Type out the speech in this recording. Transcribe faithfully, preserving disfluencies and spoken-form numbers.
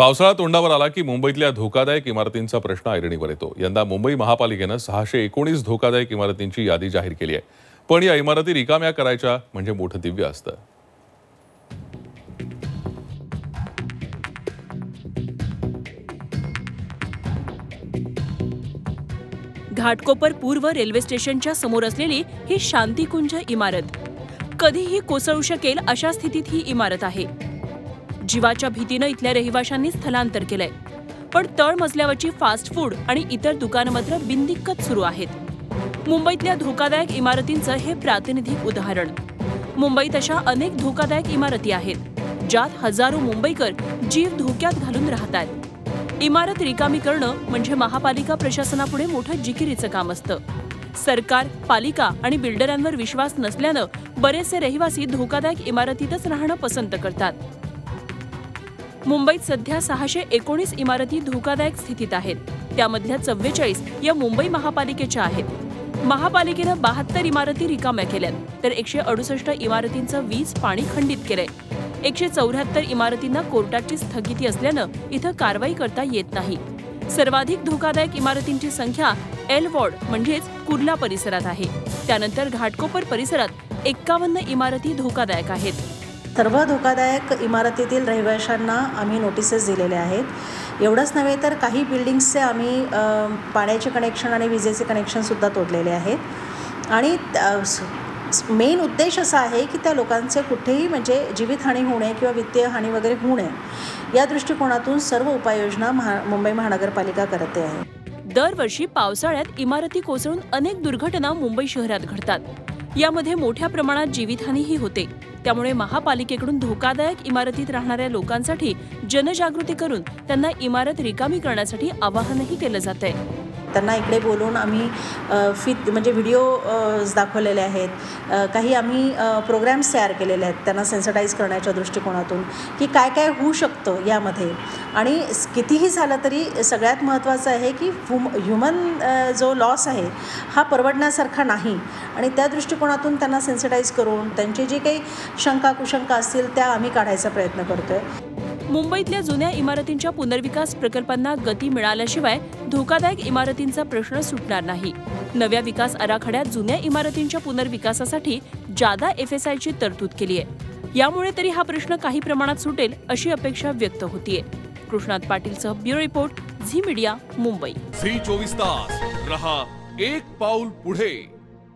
पावसाळा तोंडावर आला की मुंबईतल्या धोकादायक इमारतींचा प्रश्न ऐरणीवर येतो। यंदा मुंबई महापालिकेने सहाशे एकोणीस धोकादायक इमारतींची यादी जाहीर केली आहे। पण या इमारती रिकाम्या करायच्या म्हणजे मोठं दिव्य असतं। घाटकोपर पूर्व रेल्वे स्टेशनच्या समोर असलेली ही शांतिकुंज इमारत कधीही कोसळू शकेल अशा स्थितीत ही इमारत आहे। जीवाच्या भीतीने इथल्या रहिवाशांनी स्थलांतर केलंय, पण तळमजल्यावरची फास्ट फूड आणि इतर दुकानं मात्र बिनदिक्कत सुरू आहेत। मुंबईतल्या धोकादायक इमारतींचं हे प्रातिनिधिक उदाहरण। मुंबईत अशा अनेक धोकादायक इमारती आहेत ज्यात हजारो मुंबईकर जीव धोक्यात घालून राहतात। इमारत रिकामी करणं म्हणजे महापालिका प्रशासनापुढे मोठं जिकिरीचं काम असतं। सरकार, पालिका आणि बिल्डरांवर विश्वास नसल्यानं बरेचसे रहिवासी धोकादायक इमारतीतच राहणं पसंत करतात। मुंबईत सध्या सहाशे एकोणीस इमारती धोकादायक स्थितीत आहेत। त्यामधल्या चव्वेचाळीस या मुंबई महापालिकेच्या आहेत। महापालिकेनं बहात्तर इमारती रिकाम्या केल्यात, तर एकशे अडुसष्ट इमारतींचं वीज पाणी खंडित केलंय। एकशे चौऱ्याहत्तर इमारतींना कोर्टाची स्थगिती असल्यानं इथं कारवाई करता येत नाही। सर्वाधिक धोकादायक इमारतींची संख्या एल वॉर्ड म्हणजेच कुर्ला परिसरात आहे। त्यानंतर घाटकोपर परिसरात एक्कावन्न इमारती धोकादायक आहेत। सर्व धोकादायक इमारतीतील रहिवाशांना आम्ही नोटिसेस दिलेले आहेत। एवढंच नव्हे तर काही बिल्डिंग्सचे आम्ही पाण्याचे कनेक्शन आणि विजेचे कनेक्शनसुद्धा तोडलेले आहेत। आणि मेन उद्देश असा आहे की त्या लोकांचे कुठेही म्हणजे जीवितहानी होऊ नये किंवा वित्तीय हानी वगैरे होऊ नये या दृष्टिकोनातून सर्व उपाययोजना महा मुंबई महानगरपालिका करते आहे। दरवर्षी पावसाळ्यात इमारती कोसळून अनेक दुर्घटना मुंबई शहरात घडतात। यामध्ये मोठ्या प्रमाणात जीवितहानीही होते। त्यामुळे महापालिकेकडून धोकादायक इमारतीत राहणाऱ्या लोकांसाठी जनजागृती करून त्यांना इमारत रिकामी करण्यासाठी आवाहनही केलं जातंय। त्यांना इकडे बोलून आम्ही फित म्हणजे व्हिडिओ दाखवलेले आहेत, काही आम्ही प्रोग्राम्स तयार केलेले आहेत त्यांना सेन्सिटाईज करण्याच्या दृष्टिकोनातून की काय काय होऊ शकतं यामध्ये। आणि कितीही झालं तरी सगळ्यात महत्त्वाचं आहे की ह्युमन जो लॉस आहे हा परवडण्यासारखा नाही। आणि त्या दृष्टिकोनातून त्यांना सेन्सिटाईज करून त्यांचे जे काही शंका कुशंका असतील त्या आम्ही काढायचा प्रयत्न करतोय। मुंबईतल्या जुन्या इमारतींच्या पुनर्विकास प्रकल्पांना गती मिळाल्याशिवाय धोकादायक इमारतींचा प्रश्न सुटणार नाही। नव्या विकास आराखड्यात जुन्या इमारतींच्या पुनर्विकासासाठी जादा एफ एस आयची तरतूद केली आहे। यामुळे तरी हा प्रश्न काही प्रमाणात सुटेल अशी अपेक्षा व्यक्त होतीये। कृष्णात पाटीलसह bureau report, Zee media, Mumbai. Zee चोवीस तास रहा एक पाऊल पुढे।